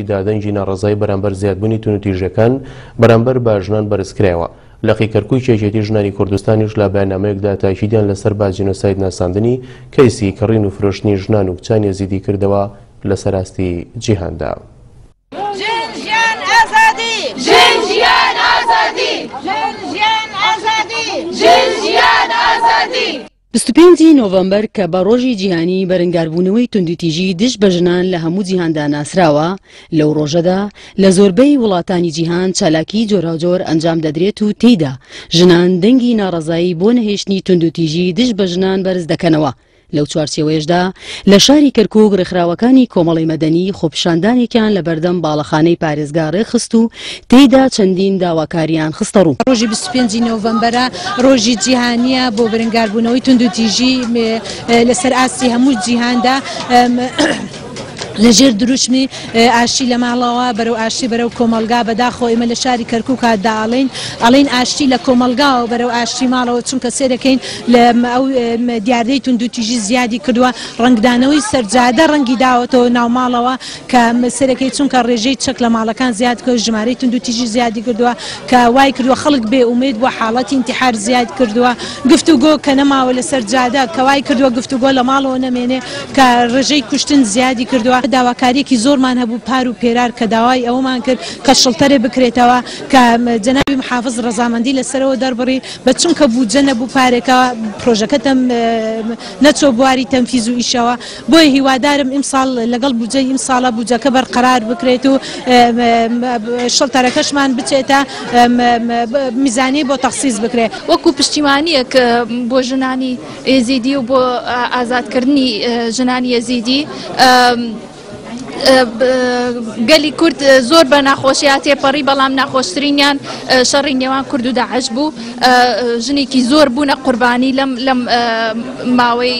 چالاکی دادەنگی ناڕەزایی بەرامبەر زیادبوونی تونوتیژەکان بەرامبەر بە ژنان بەرزکرایەوە. لەقی کەرکووی چێژێتی ژنانی کوردستانیش لە بەیاننامەیەکدا تاکیدیان لەسەر با جینۆساید ناساندنی کەیسی کڕین و فرۆشتنی ژنان و کچان یەزیدی کردەوە لە سەراستی جیهاندا. پێنجی نۆڤەمبەر کە بە ڕۆژی جیهانی بەرەنگاربوونەوەی توندوتیژی دژ بە ژنان لە هەموو جیهاندا ناسراوە، لەو ڕۆژەدا لە زۆربەی وڵاتانی جیهان چالاکی جۆراوجۆر ئەنجام دەدرێت و تێیدا ژنان دەنگی ناڕەزایی بۆ نەهێشتنی توندوتیژی دژ بە ژنان بەرز دەکەنەوە. لەو چوارچێوەیەشدا لە شاری کەرکووک ڕێکخراوەکانی کۆمەڵی مەدەنی خۆپیشاندانێکیان لە بەردەم باڵەخانەی پارێزگا ڕێخست و تێیدا چەندین داواکاریان خستە ڕوو. ڕۆژی 25 نۆڤەمبەرە ڕۆژی جیهانیە بۆ بەرەنگاربوونەوەی توندوتیژی لەسەر ئاستی هەموو جیهاندا لەژێر دروشمی ئاشتی لە ماڵەوە بەرەو ئاشتی بەرەو کۆمەلگا بەداخۆ ئێمە لە شاری کەرکووکدا ئەڵێن ئاشتی لە کۆمەلگاوە بەرەو ئاشتی ماڵەوە چونکە سێرەکەین لە ئەو دیاردەی توندوتیژی زیادی کردووە ڕنگدانەوەی سەرجادە ڕەنگی داوەتەوە ناو ماڵەوە کە سێرەکەی چونکە ڕێژەی چەک لە ماڵەکان زیاد کرد ژمارەی توندوتیژی زیادی کردووە کە وای کردووە خەڵک بێ ئومید بۆ حاڵەتی ئینتیحار زیاد کردووە گفتوگۆ کە نەماوە لە سەرجادە کە وای کردووە گفتوگۆ لە ماڵەوە نەمێنێ کە ڕێژەی کوشتن زیادی کردووە. داواکاریەکی زۆرمان هەبوو پار و پێرار کە داوای ئەومان کرد کە شڵتەرێ بکرێتەوە کە جەنابی محافظ ڕەزامەندی لەسەرەوە دەربڕی بە چونکە بوجە نەبوو پارێکەوە پرۆژەکەتم نەچۆ بواری تەنفیز و ئیشەوە بۆیە هیوادارم ئیمساڵ لەگەڵ بوجەی ئیمساڵە بوجەکە بەرقەرار بکرێت و شڵتەرەکەشمان بچێتە میزانی بۆ تەخسیس بکرێت. وەکو پشتیوانیەک بۆ ژنانی یەزیدی و بۆ ئازادکردنی ژنانی یەزیدی گەلی کورد زۆر بە ناخۆشیات تێپەڕی بەڵام ناخۆشترینیان شەڕی نێوان کورد و داعش بوو. ژنێکی زۆر بوونە قوربانی لەم ماوەی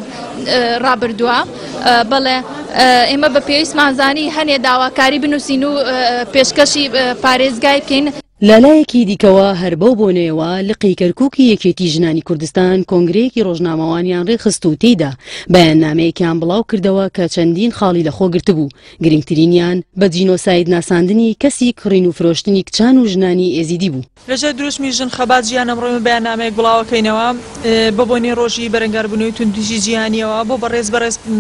ڕابردووە. بەڵێ ئێمە بە پێویستمانزانی هەنێ داواکاری بنووسین و پێشکەشی پارێزگای بکەین. لەلایەکی دیکەوە هەر بەو بۆنەوە لقی کەرکووکی یەکێتی ژنانی کوردستان کۆنگرەیەکی ڕۆژنامەوانیان ڕێخست و تێیدا بەیاننامەیەکیان بڵاو کردەوە کە چەندین خاڵی لەخۆ گرتبوو. گرنگترینیان بە جینۆساید ناساندنی کەسی کڕین و فرۆشتنی کچان و ژنانی ئێزیدی بوو. لەژێر دروشمی ژن خەبات ژیان ئەمڕۆ بەیاننامەیەک بڵاوەکەینەوە بە بۆنی ڕۆژی بەرەنگاربوونەوەی توندوتیژی جیهانیەوە بۆ بەڕێز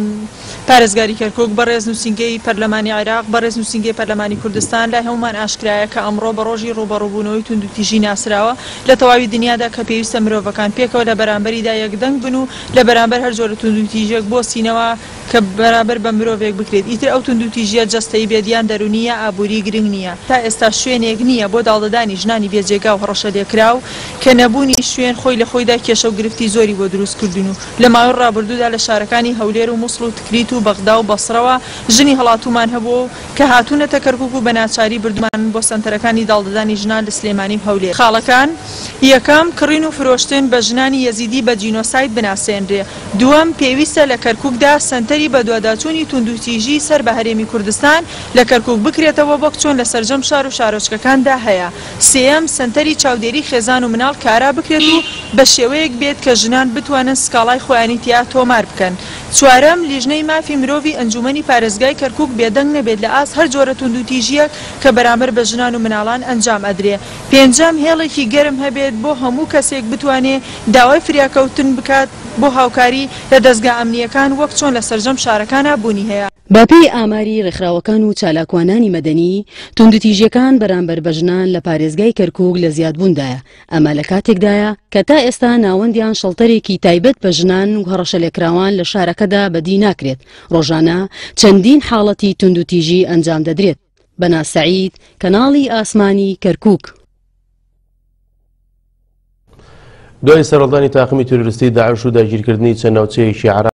پارێزگاری کەرکووک بەڕێز نووسینگەی پەرلەمانی عێراق بەڕێز نووسینگەی پەرلەمانی کوردستان لای هەمومان ئاشکرایە کە ئەمڕۆ بە ڕۆژی ڕوبەڕووبوونەوەی توندوتیژی ناسراوە لە تەواوی دنیادا کە پێویستە مرۆڤەکان پێکەوە لە بەرامبەریدا یەکدەنگ بن و لە بەرامبەر هەر جۆرە توندوتیژیەک بۆسینەوە کە بەرامبەر بە مرۆڤێک بکرێت. ئیتر ئەو توندوتیژیە جەستەی بێدیان دەرونیە ئابووری گرنگ نییە. تا ئێستا شوێنێک نییە بۆ داڵدەدانی ژنانی بێجێگا و هەڕەشە لێکراو کە نەبوونی شوێن خۆی لە خۆیدا کێشە و گرفتی زۆری بۆ دروستکردن و لە ماوەی ڕابردوودا لە شارەکانی هەولێر و مووسڵ و تکریت و بەغدا و بەسڕەوە ژنی هەڵاتومان هەبوو کە هاتوونەتە کەرکووک و بەناچاری بردومان بۆ سەنتەرەکانی داڵدەدانی ژنان لە سلێمانی و هەولێر. خاڵەکان یەکەم کڕین و فرۆشتن بە ژنانی یەزیدی بە جینۆساید بناسێنرێ. دووەم پێویستە لە کەرکووکدا سەنتەری بە دواداچوونی توندوتیژی سەر بە هەرێمی کوردستان لە کەرکووک بکرێتەوە بۆ چۆن لە سەرجەم شار و شارۆچکەکاندا هەیە. سێەم سەنتەری چاودێری خێزان و مناڵ کارا بکرێت و بە شێوەیەک بێت کە ژنان بتوانن سکاڵای خۆیانی تیا تۆمار بکەن. چوارەم لیژنەی مافی مرۆڤی ئەنجومەنی پارێزگای کەرکووک بێدەنگ نەبێت لە ئاست هەر جۆرە توندوتیژیەک کە بەرامبەر بە ژنان و مناڵان ئەنجام ئەدرێ. پێنجەم هێڵێکی گەرم هەبێت بۆ هەموو کەسێک بتوانێت داوای فریاکەوتن بکات بۆ هاوکاری لە دەستگا ئەمنیەکان وەک چۆن لە سەرجەم شارەکانە بوونی هەیە. باپی ئاماری ڕێکخراوەکان و چالاکوانانی مەدەنی توندوتیژیەکان بەرامبەر بە ژنان لە پارێزگای کەرکووک لە زیادبووندایە. ئەمە لە کاتێکدایە کە تا ئێستا ناوەندیان شەڵتەرێکی تایبەت بە ژنان و هەڕەشە لێکراوان لە شارەکەدا بەدی ناکرێت. ڕۆژانە چەندین حاڵەتی توندوتیژی ئەنجام دەدرێت. بەنا سەعید، کەناڵی ئاسمانی کەرکووک. دوای سەرەڵدانی تاقمی تۆریستی داعش و داگیرکردنی چەند ناوچەیەکی عێراق